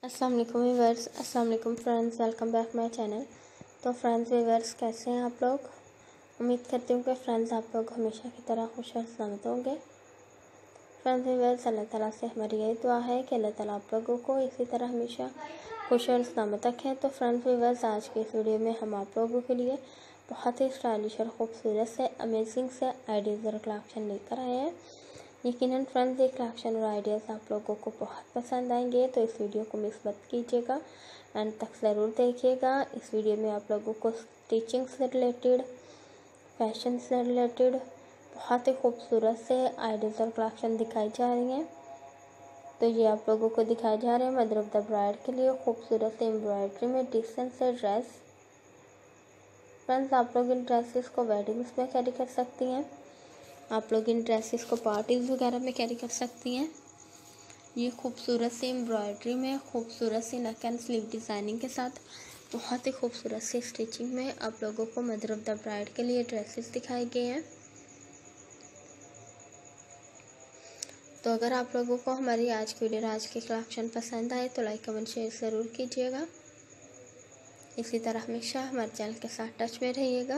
अस्सलाम वालेकुम व्यूअर्स, अस्सलाम वालेकुम friends, welcome back my channel. तो फ्रेंड्स व्यूअर्स, कैसे हैं आप लोग? उम्मीद करती हूँ कि फ्रेंड्स आप लोग हमेशा की तरह खुश और सलामत होंगे। फ्रेंड्स व्यूअर्स, अल्लाह ताला से हमारी यही दुआ है कि अल्लाह ताला आप लोगों को इसी तरह हमेशा खुश और सलामत रखें। तो फ्रेंड्स व्यूअर्स, आज की इस वीडियो में हम आप लोगों के लिए बहुत ही स्टाइलिश और ख़ूबसूरत से अमेजिंग से आइडियाज़ और कलेक्शन लेकर आए हैं। यकीनन फ्रेंड्स, ये कलेक्शन और आइडियाज़ आप लोगों को बहुत पसंद आएंगे, तो इस वीडियो को मिस मत कीजिएगा, एंड तक ज़रूर देखिएगा। इस वीडियो में आप लोगों को स्टिचिंग से रिलेटेड, फैशन से रिलेटेड बहुत ही खूबसूरत से आइडियाज़ और कलेक्शन दिखाई जा रही हैं। तो ये आप लोगों को दिखाए जा रहे हैं मदर ऑफ द ब्राइड के लिए खूबसूरत से एम्ब्रॉयडरी में डिसेंट से ड्रेस। फ्रेंड्स, आप लोग इन ड्रेसेस को वेडिंग्स में कैरी कर सकती हैं, आप लोग इन ड्रेसेस को पार्टीज़ वगैरह में कैरी कर सकती हैं। ये खूबसूरत सी एम्ब्रॉयडरी में, खूबसूरत सी नेक एंड स्लीव डिज़ाइनिंग के साथ बहुत ही खूबसूरत सी स्टिचिंग में आप लोगों को मदर ऑफ द ब्राइड के लिए ड्रेसेस दिखाए गए हैं। तो अगर आप लोगों को हमारी आज की वीडियो, आज की कलेक्शन पसंद आए तो लाइक कमेंट शेयर ज़रूर कीजिएगा। इसी तरह हमेशा हमारे चैनल के साथ टच में रहिएगा।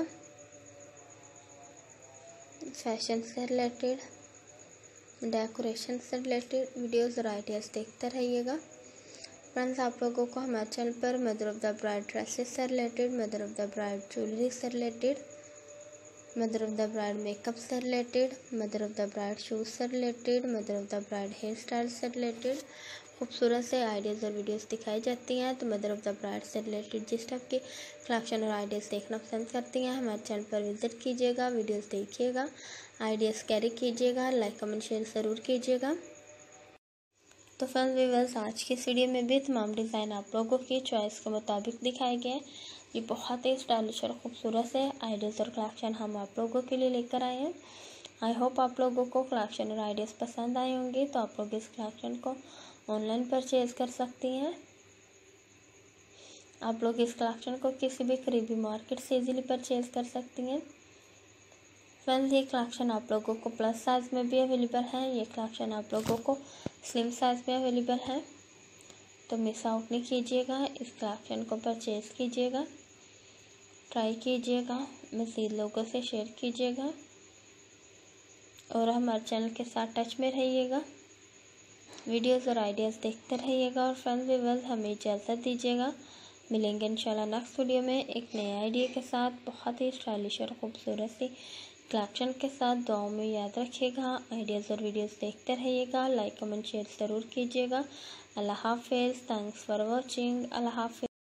फैशन से रिलेटेड, डेकोरेशन से रिलेटेड वीडियोज़ और आइडियाज़ देखते रहिएगा। फ्रेंड्स, आप लोगों को हमारे चैनल पर mother of the bride dresses से related, mother of the bride jewellery से related, mother of the bride makeup से related, mother of the bride shoes से related, mother of the bride hair style से related खूबसूरत से ideas और videos दिखाई जाती हैं। तो मदर ऑफ द ब्राइड से रिलेटेड जिस टाइप के कलेक्शन और आइडियाज़ देखना पसंद करती हैं, हमारे चैनल पर विज़िट कीजिएगा, वीडियोस देखिएगा, आइडियाज़ कैरी कीजिएगा, लाइक कमेंट शेयर ज़रूर कीजिएगा। तो फ्रेंड्स व्यूअर्स, आज की इस वीडियो में भी तमाम डिज़ाइन आप लोगों की चॉइस के मुताबिक दिखाए गए हैं। ये बहुत ही स्टाइलिश और ख़ूबसूरत से आइडियाज़ और कलेक्शन हम आप लोगों के लिए लेकर आए हैं। आई होप आप लोगों को कलेक्शन और आइडियाज़ पसंद आए होंगे। तो आप लोग इस कलेक्शन को ऑनलाइन परचेज़ कर सकती हैं। आप लोग इस कलेक्शन को किसी भी करीबी मार्केट से इजीली परचेज़ कर सकती हैं। फ्रेंड्स, ये कलेक्शन आप लोगों को प्लस साइज़ में भी अवेलेबल है, ये कलेक्शन आप लोगों को स्लिम साइज़ में अवेलेबल है। तो मिस आउट नहीं कीजिएगा, इस कलेक्शन को परचेज़ कीजिएगा, ट्राई कीजिएगा, मज़ीद लोगों से शेयर कीजिएगा और हमारे चैनल के साथ टच में रहिएगा। वीडियोज़ और आइडियाज़ देखते रहिएगा। और फ्रेंड्स व्यूअर्स, हमें इजाज़त दीजिएगा। मिलेंगे इंशाल्लाह नेक्स्ट वीडियो में एक नए आइडिया के साथ, बहुत ही स्टाइलिश और ख़ूबसूरत सी कलेक्शन के साथ। दुआओं में याद रखिएगा, आइडियाज़ और वीडियोज़ देखते रहिएगा, लाइक कमेंट शेयर ज़रूर कीजिएगा। अल्लाह हाफ़िज़, थैंक्स फॉर वॉचिंग। अल्लाह हाफ़िज़।